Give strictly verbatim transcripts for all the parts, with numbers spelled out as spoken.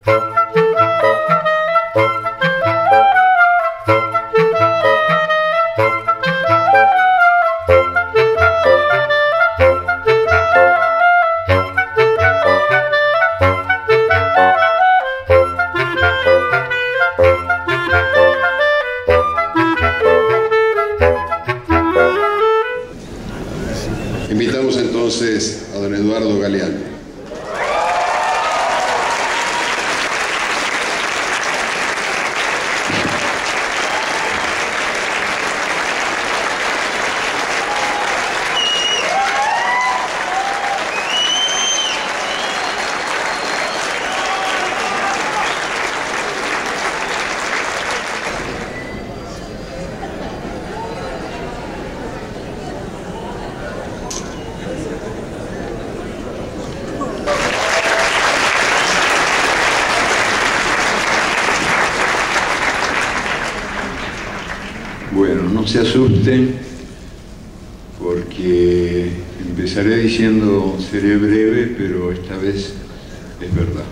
Invitamos entonces a don Eduardo Galeano. Bueno, no se asusten, porque empezaré diciendo seré breve, pero esta vez es verdad.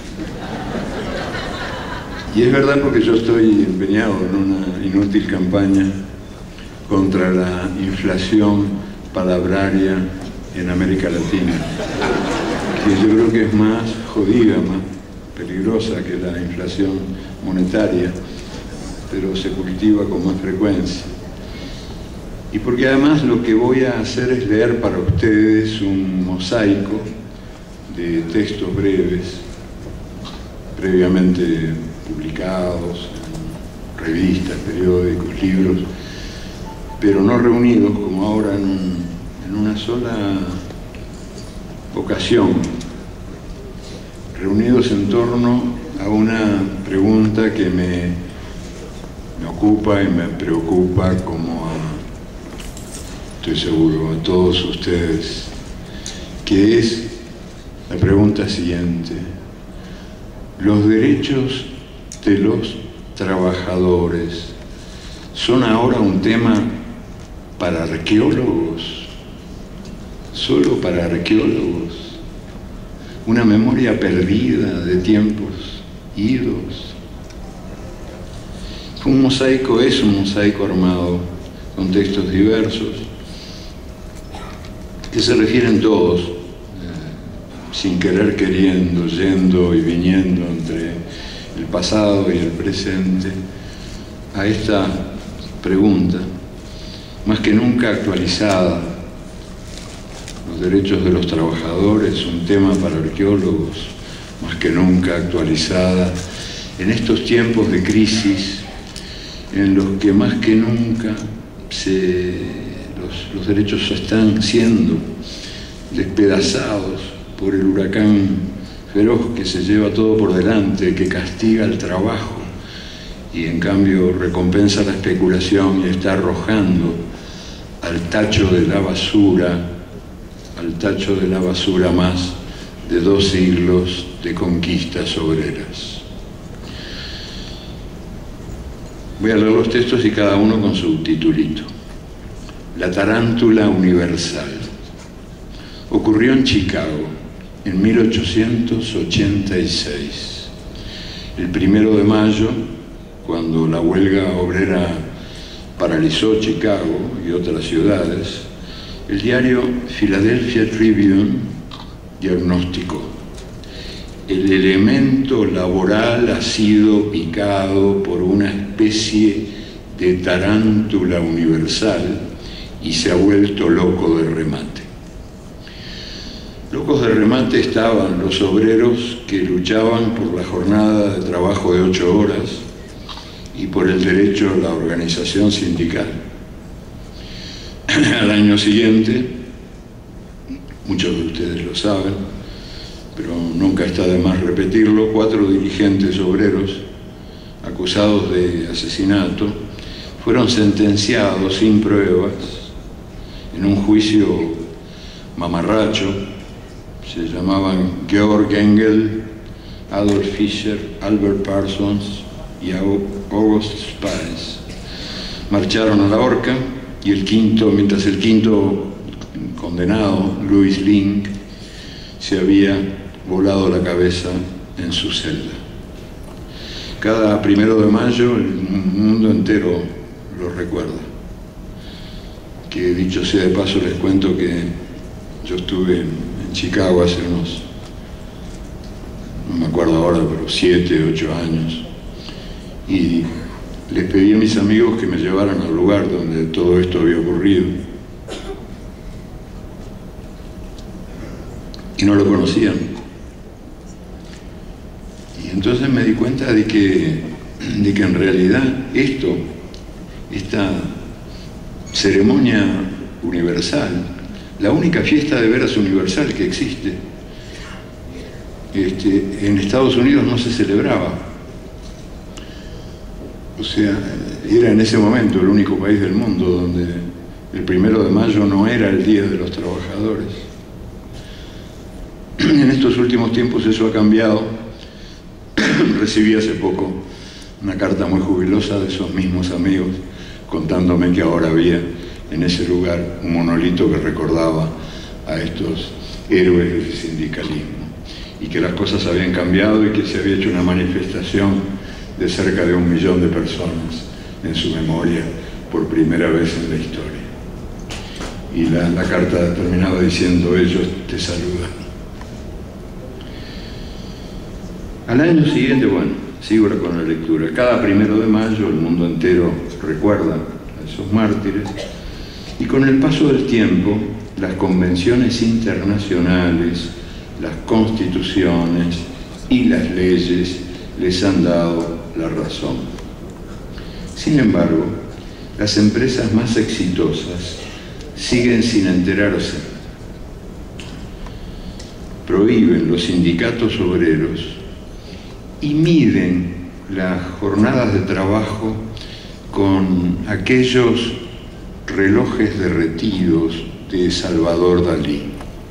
Y es verdad porque yo estoy empeñado en una inútil campaña contra la inflación palabraria en América Latina, que yo creo que es más jodida, más peligrosa que la inflación monetaria, pero se cultiva con más frecuencia. Y porque además lo que voy a hacer es leer para ustedes un mosaico de textos breves, previamente publicados en revistas, periódicos, libros, pero no reunidos como ahora en, un, en una sola ocasión, reunidos en torno a una pregunta que me me ocupa y me preocupa, como a, estoy seguro, a todos ustedes, que es la pregunta siguiente: ¿los derechos de los trabajadores son ahora un tema para arqueólogos? ¿Solo para arqueólogos? ¿Una memoria perdida de tiempos idos? Un mosaico es un mosaico armado con textos diversos que se refieren todos, eh, sin querer queriendo, yendo y viniendo entre el pasado y el presente, a esta pregunta, más que nunca actualizada: los derechos de los trabajadores, un tema para arqueólogos, más que nunca actualizada en estos tiempos de crisis, en los que más que nunca se, los, los derechos están siendo despedazados por el huracán feroz que se lleva todo por delante, que castiga el trabajo y en cambio recompensa la especulación y está arrojando al tacho de la basura, al tacho de la basura más de dos siglos de conquistas obreras. Voy a leer los textos y cada uno con su titulito. La tarántula universal. Ocurrió en Chicago en mil ochocientos ochenta y seis. El primero de mayo, cuando la huelga obrera paralizó Chicago y otras ciudades, el diario Philadelphia Tribune diagnosticó: el elemento laboral ha sido picado por una especie de tarántula universal y se ha vuelto loco de remate. Locos de remate estaban los obreros que luchaban por la jornada de trabajo de ocho horas y por el derecho a la organización sindical. Al año siguiente, muchos de ustedes lo saben, pero nunca está de más repetirlo, cuatro dirigentes obreros acusados de asesinato fueron sentenciados sin pruebas en un juicio mamarracho. Se llamaban Georg Engel, Adolf Fischer, Albert Parsons y August Spies. Marcharon a la horca y el quinto, mientras el quinto condenado, Louis Link, se había volado la cabeza en su celda. Cada primero de mayo el mundo entero lo recuerda. Que dicho sea de paso, les cuento que yo estuve en, en Chicago hace unos, no me acuerdo ahora, pero siete, ocho años, y les pedí a mis amigos que me llevaran al lugar donde todo esto había ocurrido. Y no lo conocían. Y entonces me di cuenta de que, de que en realidad esto, esta ceremonia universal, la única fiesta de veras universal que existe, este, en Estados Unidos no se celebraba. O sea, era en ese momento el único país del mundo donde el primero de mayo no era el Día de los Trabajadores. En estos últimos tiempos eso ha cambiado. Recibí hace poco una carta muy jubilosa de esos mismos amigos contándome que ahora había en ese lugar un monolito que recordaba a estos héroes del sindicalismo y que las cosas habían cambiado y que se había hecho una manifestación de cerca de un millón de personas en su memoria por primera vez en la historia. Y la, la carta terminaba diciendo: ellos te saludan. Al año siguiente, bueno, sigo con la lectura. Cada primero de mayo el mundo entero recuerda a esos mártires y con el paso del tiempo las convenciones internacionales, las constituciones y las leyes les han dado la razón. Sin embargo, las empresas más exitosas siguen sin enterarse. Prohíben los sindicatos obreros y miden las jornadas de trabajo con aquellos relojes derretidos de Salvador Dalí.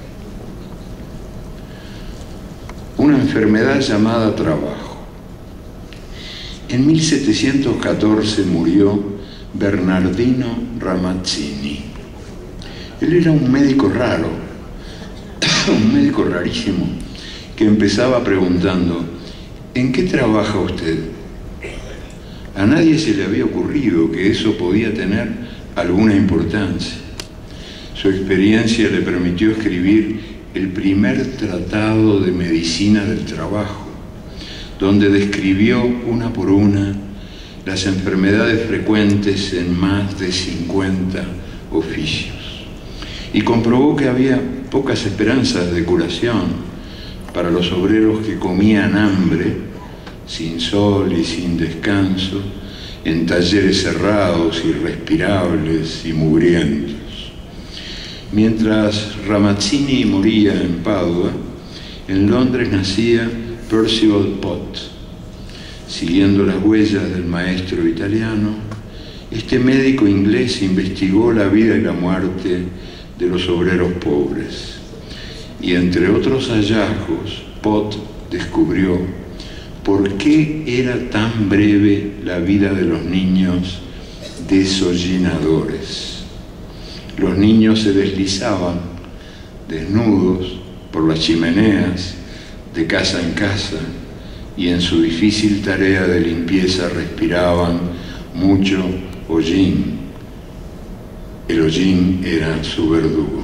Una enfermedad llamada trabajo. En mil setecientos catorce murió Bernardino Ramazzini. Él era un médico raro, un médico rarísimo, que empezaba preguntando: ¿en qué trabaja usted? A nadie se le había ocurrido que eso podía tener alguna importancia. Su experiencia le permitió escribir el primer tratado de medicina del trabajo, donde describió una por una las enfermedades frecuentes en más de cincuenta oficios. Y comprobó que había pocas esperanzas de curación para los obreros que comían hambre, sin sol y sin descanso, en talleres cerrados, irrespirables y mugrientos. Mientras Ramazzini moría en Padua, en Londres nacía Percival Pott. Siguiendo las huellas del maestro italiano, este médico inglés investigó la vida y la muerte de los obreros pobres. Y entre otros hallazgos, Pott descubrió por qué era tan breve la vida de los niños desollinadores. Los niños se deslizaban desnudos por las chimeneas de casa en casa y en su difícil tarea de limpieza respiraban mucho hollín. El hollín era su verdugo.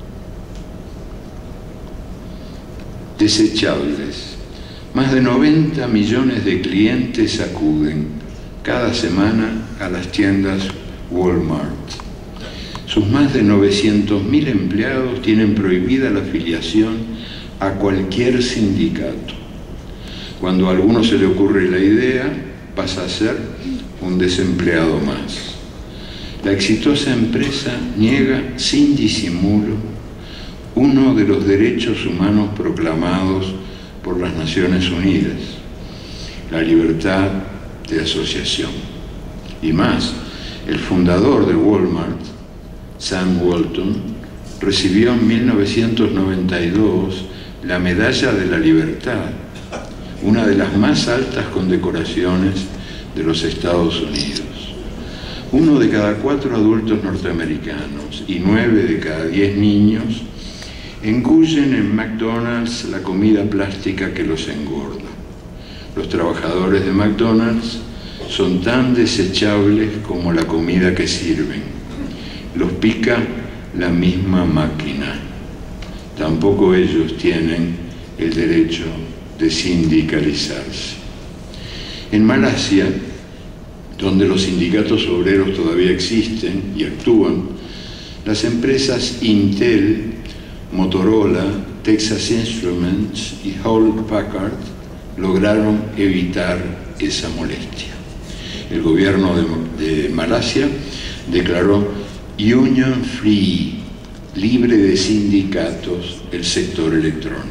Desechables. Más de noventa millones de clientes acuden cada semana a las tiendas Walmart. Sus más de novecientos mil empleados tienen prohibida la afiliación a cualquier sindicato. Cuando a alguno se le ocurre la idea, pasa a ser un desempleado más. La exitosa empresa niega sin disimulo uno de los derechos humanos proclamados por las Naciones Unidas, la libertad de asociación. Y más, el fundador de Walmart, Sam Walton, recibió en mil novecientos noventa y dos la Medalla de la Libertad, una de las más altas condecoraciones de los Estados Unidos. Uno de cada cuatro adultos norteamericanos y nueve de cada diez niños engullen en McDonald's la comida plástica que los engorda. Los trabajadores de McDonald's son tan desechables como la comida que sirven. Los pica la misma máquina. Tampoco ellos tienen el derecho de sindicalizarse. En Malasia, donde los sindicatos obreros todavía existen y actúan, las empresas Intel, Motorola, Texas Instruments y Hewlett Packard lograron evitar esa molestia. El gobierno de, de Malasia declaró Union Free, libre de sindicatos, el sector electrónico.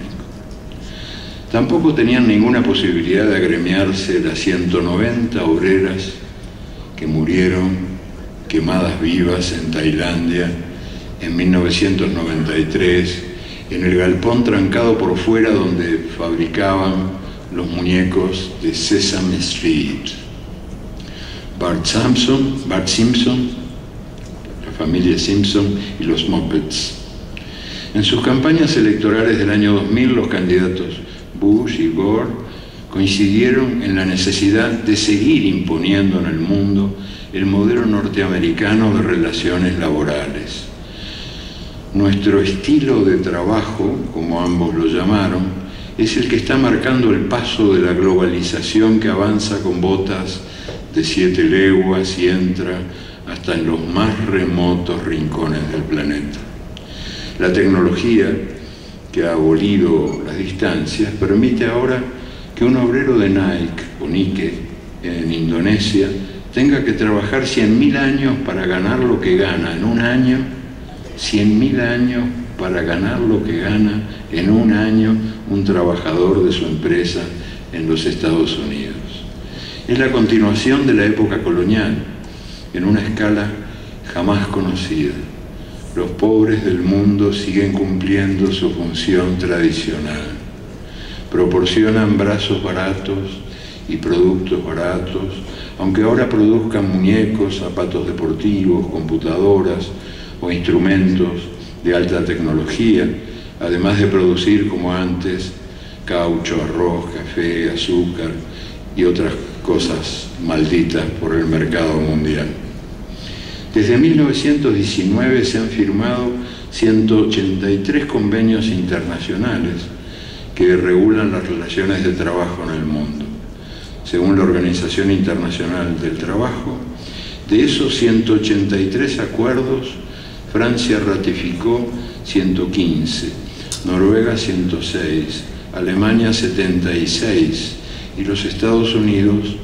Tampoco tenían ninguna posibilidad de agremiarse las ciento noventa obreras que murieron quemadas vivas en Tailandia en mil novecientos noventa y tres, en el galpón trancado por fuera donde fabricaban los muñecos de Sesame Street. Bart Simpson, Bart Simpson, la familia Simpson y los Muppets. En sus campañas electorales del año dos mil, los candidatos Bush y Gore coincidieron en la necesidad de seguir imponiendo en el mundo el modelo norteamericano de relaciones laborales. Nuestro estilo de trabajo, como ambos lo llamaron, es el que está marcando el paso de la globalización que avanza con botas de siete leguas y entra hasta en los más remotos rincones del planeta. La tecnología que ha abolido las distancias permite ahora que un obrero de Nike o Nike en Indonesia tenga que trabajar cien mil años para ganar lo que gana en un año, cien mil años para ganar lo que gana en un año un trabajador de su empresa en los Estados Unidos. Es la continuación de la época colonial, en una escala jamás conocida. Los pobres del mundo siguen cumpliendo su función tradicional. Proporcionan brazos baratos y productos baratos, aunque ahora produzcan muñecos, zapatos deportivos, computadoras o instrumentos de alta tecnología, además de producir, como antes, caucho, arroz, café, azúcar y otras cosas malditas por el mercado mundial. Desde mil novecientos diecinueve se han firmado ciento ochenta y tres convenios internacionales que regulan las relaciones de trabajo en el mundo. Según la Organización Internacional del Trabajo, de esos ciento ochenta y tres acuerdos, Francia ratificó ciento quince, Noruega ciento seis, Alemania setenta y seis y los Estados Unidos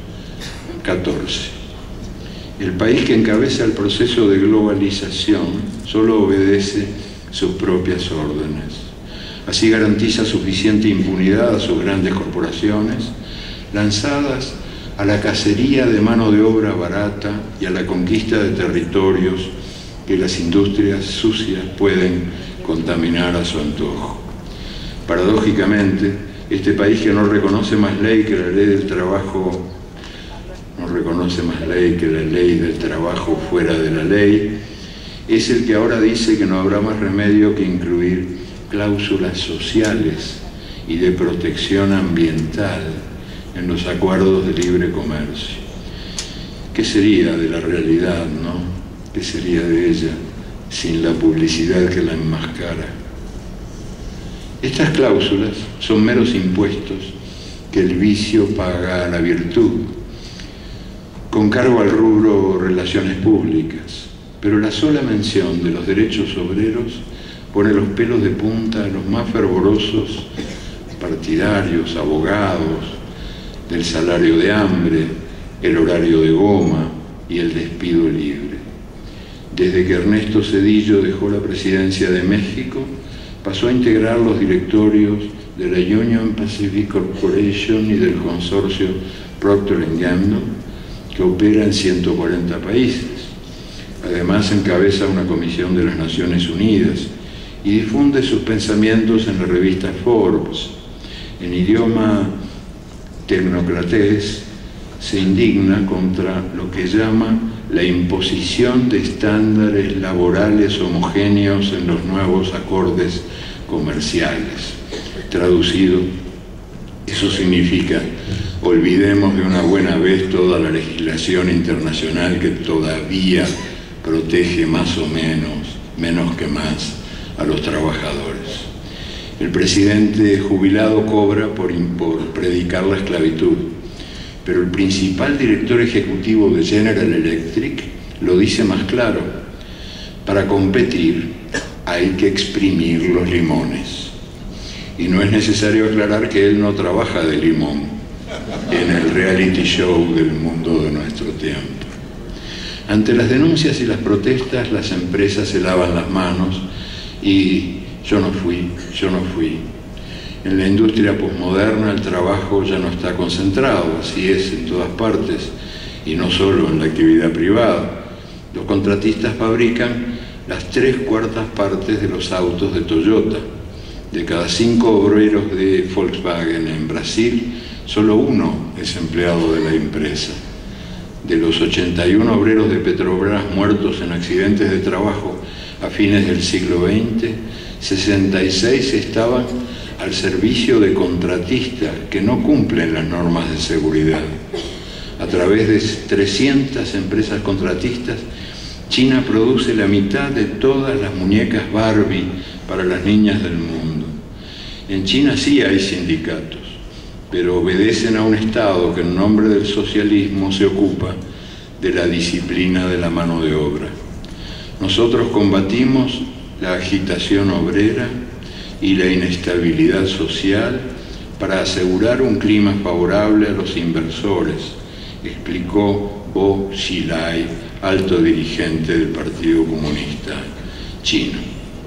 catorce. El país que encabeza el proceso de globalización solo obedece sus propias órdenes. Así garantiza suficiente impunidad a sus grandes corporaciones, lanzadas a la cacería de mano de obra barata y a la conquista de territorios que las industrias sucias pueden contaminar a su antojo. Paradójicamente, este país que no reconoce más ley que la ley del trabajo, no reconoce más ley que la ley del trabajo fuera de la ley, es el que ahora dice que no habrá más remedio que incluir cláusulas sociales y de protección ambiental en los acuerdos de libre comercio. ¿Qué sería de la realidad, no? ¿Qué sería de ella sin la publicidad que la enmascara? Estas cláusulas son meros impuestos que el vicio paga a la virtud, con cargo al rubro relaciones públicas, pero la sola mención de los derechos obreros pone los pelos de punta a los más fervorosos partidarios, abogados, del salario de hambre, el horario de goma y el despido libre. Desde que Ernesto Zedillo dejó la presidencia de México, pasó a integrar los directorios de la Union Pacific Corporation y del consorcio Procter and Gamble, que opera en ciento cuarenta países. Además, encabeza una comisión de las Naciones Unidas y difunde sus pensamientos en la revista Forbes. En idioma tecnocratés, se indigna contra lo que llama la imposición de estándares laborales homogéneos en los nuevos acordes comerciales. Traducido, Eso significa, olvidemos de una buena vez toda la legislación internacional que todavía protege más o menos, menos que más, a los trabajadores. El presidente jubilado cobra por, por predicar la esclavitud, pero el principal director ejecutivo de General Electric lo dice más claro: para competir hay que exprimir los limones. Y no es necesario aclarar que él no trabaja de limón en el reality show del mundo de nuestro tiempo. Ante las denuncias y las protestas, las empresas se lavan las manos y yo no fui, yo no fui. En la industria posmoderna el trabajo ya no está concentrado, así es en todas partes, y no solo en la actividad privada. Los contratistas fabrican las tres cuartas partes de los autos de Toyota. De cada cinco obreros de Volkswagen en Brasil, solo uno es empleado de la empresa. De los ochenta y uno obreros de Petrobras muertos en accidentes de trabajo a fines del siglo veinte, sesenta y seis estaban al servicio de contratistas que no cumplen las normas de seguridad. A través de trescientas empresas contratistas, China produce la mitad de todas las muñecas Barbie para las niñas del mundo. En China sí hay sindicatos, pero obedecen a un Estado que en nombre del socialismo se ocupa de la disciplina de la mano de obra. Nosotros combatimos la agitación obrera y la inestabilidad social para asegurar un clima favorable a los inversores, explicó Bo Xilai, alto dirigente del Partido Comunista Chino.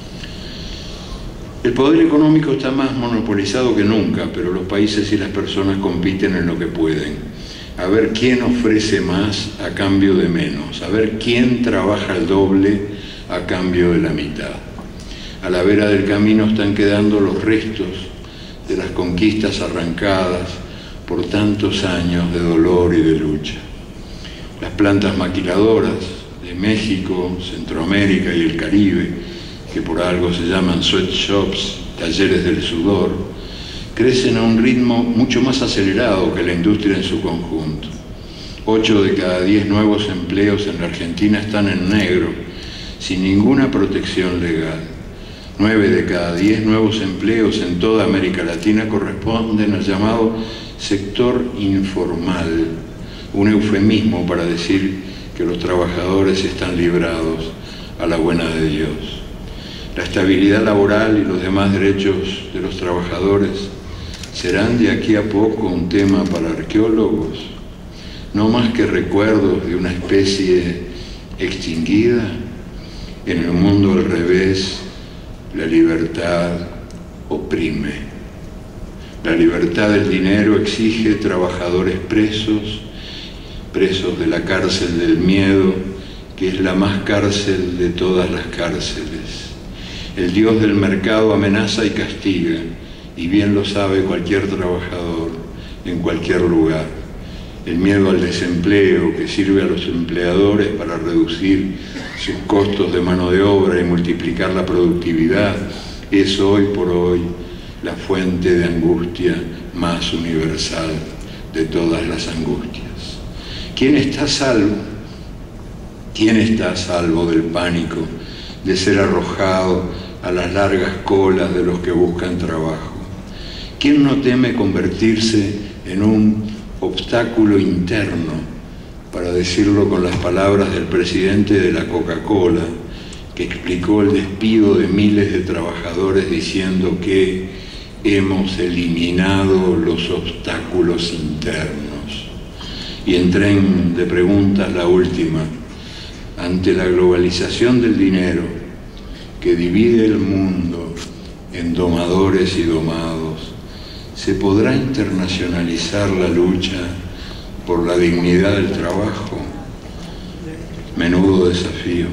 El poder económico está más monopolizado que nunca, pero los países y las personas compiten en lo que pueden. A ver quién ofrece más a cambio de menos, a ver quién trabaja el doble a cambio de la mitad. A la vera del camino están quedando los restos de las conquistas arrancadas por tantos años de dolor y de lucha. Las plantas maquiladoras de México, Centroamérica y el Caribe, que por algo se llaman sweatshops, talleres del sudor, crecen a un ritmo mucho más acelerado que la industria en su conjunto. Ocho de cada diez nuevos empleos en la Argentina están en negro, sin ninguna protección legal. Nueve de cada diez nuevos empleos en toda América Latina corresponden al llamado sector informal, un eufemismo para decir que los trabajadores están librados a la buena de Dios. La estabilidad laboral y los demás derechos de los trabajadores serán de aquí a poco un tema para arqueólogos, no más que recuerdos de una especie extinguida. En el mundo al revés, la libertad oprime. La libertad del dinero exige trabajadores presos, presos de la cárcel del miedo, que es la más cárcel de todas las cárceles. El Dios del mercado amenaza y castiga, y bien lo sabe cualquier trabajador en cualquier lugar. El miedo al desempleo, que sirve a los empleadores para reducir sus costos de mano de obra y multiplicar la productividad, es hoy por hoy la fuente de angustia más universal de todas las angustias. ¿Quién está a salvo? ¿Quién está a salvo del pánico de ser arrojado a las largas colas de los que buscan trabajo? ¿Quién no teme convertirse en un obstáculo interno, para decirlo con las palabras del presidente de la Coca-Cola, que explicó el despido de miles de trabajadores diciendo que hemos eliminado los obstáculos internos? Y en tren de preguntas la última: ante la globalización del dinero que divide el mundo en domadores y domados, ¿se podrá internacionalizar la lucha por la dignidad del trabajo? Menudo desafío.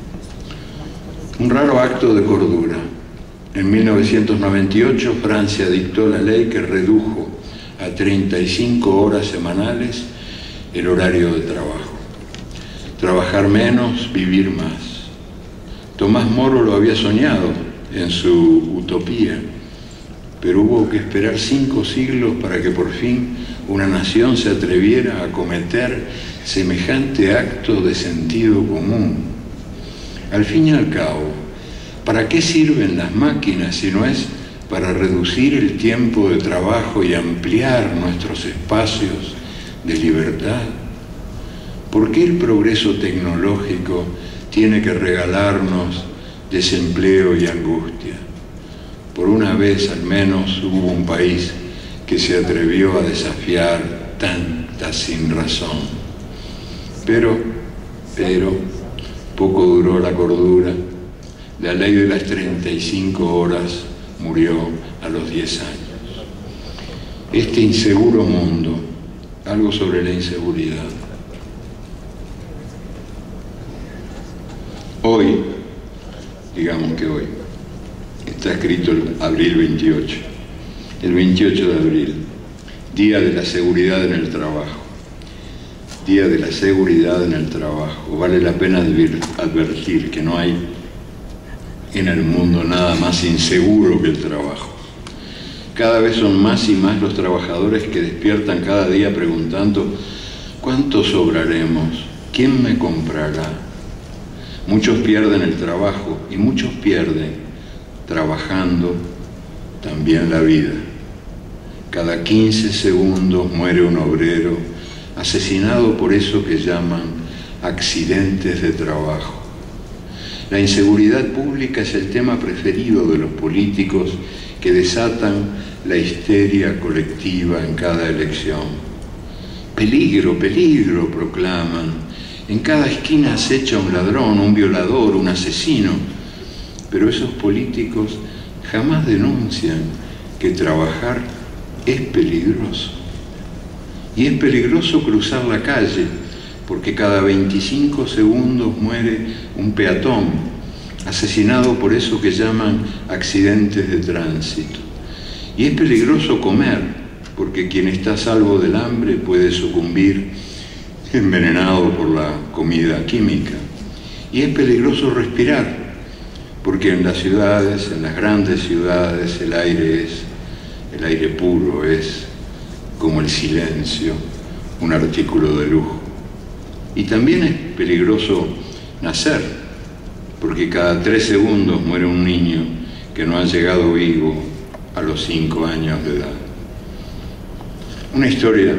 Un raro acto de cordura. En mil novecientos noventa y ocho, Francia dictó la ley que redujo a treinta y cinco horas semanales el horario de trabajo. Trabajar menos, vivir más. Tomás Moro lo había soñado en su utopía, pero hubo que esperar cinco siglos para que por fin una nación se atreviera a cometer semejante acto de sentido común. Al fin y al cabo, ¿para qué sirven las máquinas si no es para reducir el tiempo de trabajo y ampliar nuestros espacios de libertad? ¿Por qué el progreso tecnológico tiene que regalarnos desempleo y angustia? Por una vez al menos hubo un país que se atrevió a desafiar tanta sinrazón. Pero, pero, poco duró la cordura. La ley de las treinta y cinco horas murió a los diez años. Este inseguro mundo, algo sobre la inseguridad. Hoy, digamos que hoy, está escrito el abril veintiocho, el veintiocho de abril, Día de la Seguridad en el Trabajo. Día de la Seguridad en el Trabajo. Vale la pena advertir que no hay en el mundo nada más inseguro que el trabajo. Cada vez son más y más los trabajadores que despiertan cada día preguntando: ¿cuánto sobraremos? ¿Quién me comprará? Muchos pierden el trabajo y muchos pierden, trabajando, también la vida. Cada quince segundos muere un obrero asesinado por eso que llaman accidentes de trabajo. La inseguridad pública es el tema preferido de los políticos que desatan la histeria colectiva en cada elección. Peligro, peligro, proclaman. En cada esquina acecha un ladrón, un violador, un asesino. Pero esos políticos jamás denuncian que trabajar es peligroso. Y es peligroso cruzar la calle, porque cada veinticinco segundos muere un peatón, asesinado por eso que llaman accidentes de tránsito. Y es peligroso comer, porque quien está a salvo del hambre puede sucumbir envenenado por la comida química. Y es peligroso respirar, porque en las ciudades, en las grandes ciudades, el aire es, el aire puro es, como el silencio, un artículo de lujo. Y también es peligroso nacer, porque cada tres segundos muere un niño que no ha llegado vivo a los cinco años de edad. Una historia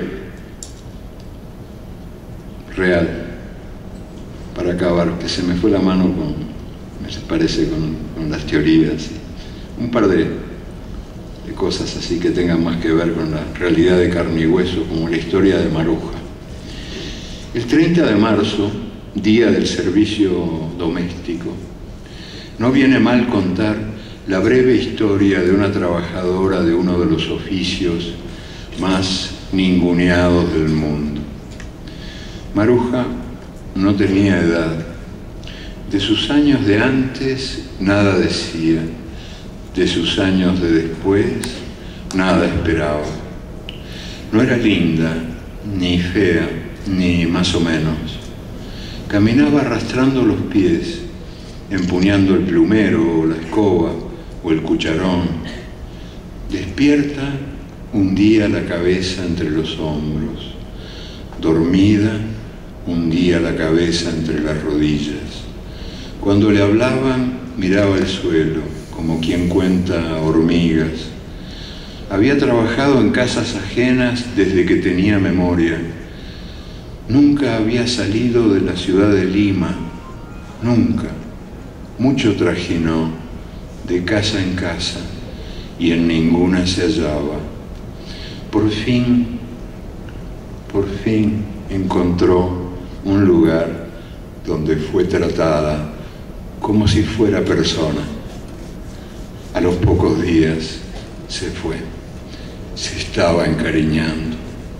real, para acabar, que se me fue la mano con, me parece, con, con las teorías, un par de, de cosas así que tengan más que ver con la realidad de carne y hueso, como la historia de Maruja. El treinta de marzo, Día del Servicio Doméstico, no viene mal contar la breve historia de una trabajadora de uno de los oficios más ninguneados del mundo. Maruja no tenía edad. De sus años de antes nada decía. De sus años de después nada esperaba. No era linda, ni fea, ni más o menos. Caminaba arrastrando los pies, empuñando el plumero o la escoba o el cucharón. Despierta, hundía la cabeza entre los hombros. Dormida, hundía la cabeza entre las rodillas. Cuando le hablaban, miraba el suelo, como quien cuenta hormigas. Había trabajado en casas ajenas desde que tenía memoria. Nunca había salido de la ciudad de Lima, nunca. Mucho trajinó, de casa en casa, y en ninguna se hallaba. Por fin, por fin encontró un lugar donde fue tratada como si fuera persona. A los pocos días se fue, se estaba encariñando.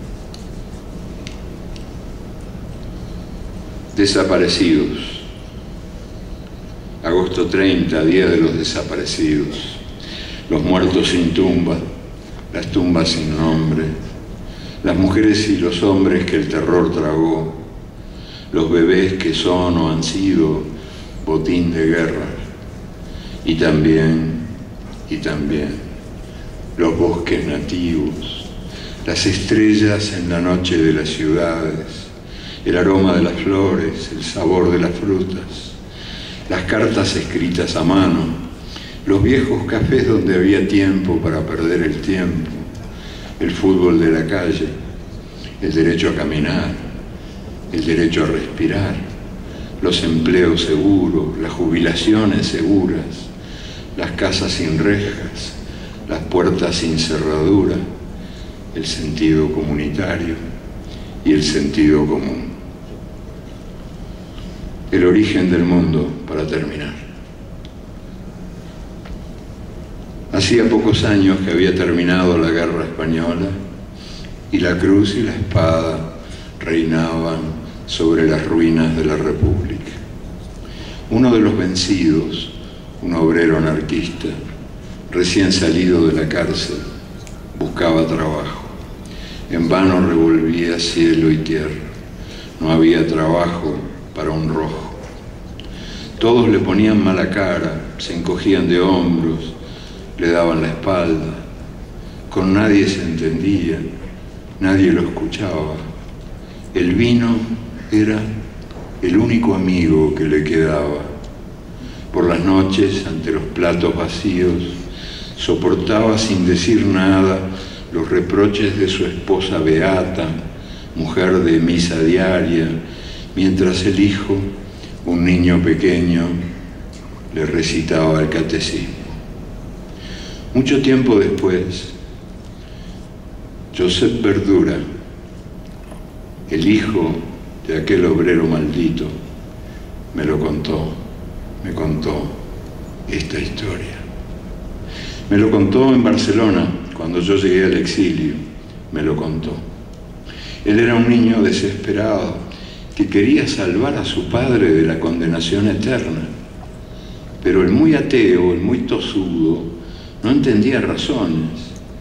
Desaparecidos. Agosto treinta, Día de los Desaparecidos. Los muertos sin tumba, las tumbas sin nombre, las mujeres y los hombres que el terror tragó, los bebés que son o han sido botín de guerra, y también, y también, los bosques nativos, las estrellas en la noche de las ciudades, el aroma de las flores, el sabor de las frutas, las cartas escritas a mano, los viejos cafés donde había tiempo para perder el tiempo, el fútbol de la calle, el derecho a caminar, el derecho a respirar, los empleos seguros, las jubilaciones seguras, las casas sin rejas, las puertas sin cerradura, el sentido comunitario y el sentido común. El origen del mundo, para terminar. Hacía pocos años que había terminado la guerra española y la cruz y la espada reinaban sobre las ruinas de la República. Uno de los vencidos, un obrero anarquista, recién salido de la cárcel, buscaba trabajo. En vano revolvía cielo y tierra. No había trabajo para un rojo. Todos le ponían mala cara, se encogían de hombros, le daban la espalda. Con nadie se entendía, nadie lo escuchaba. El vino era el único amigo que le quedaba. Por las noches, ante los platos vacíos, soportaba sin decir nada los reproches de su esposa beata, mujer de misa diaria, mientras el hijo, un niño pequeño, le recitaba el catecismo. Mucho tiempo después, Josep Verdura, el hijo de aquel obrero maldito, me lo contó, me contó esta historia. Me lo contó en Barcelona, cuando yo llegué al exilio, me lo contó. Él era un niño desesperado que quería salvar a su padre de la condenación eterna, pero el muy ateo, el muy tosudo, no entendía razones.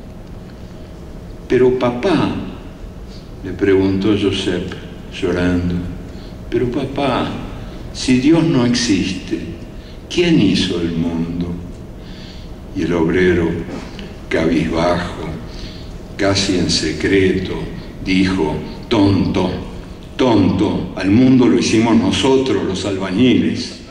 Pero papá, le preguntó Josep, llorando, pero papá, si Dios no existe, ¿quién hizo el mundo? Y el obrero, cabizbajo, casi en secreto, dijo, tonto, tonto, al mundo lo hicimos nosotros, los albañiles.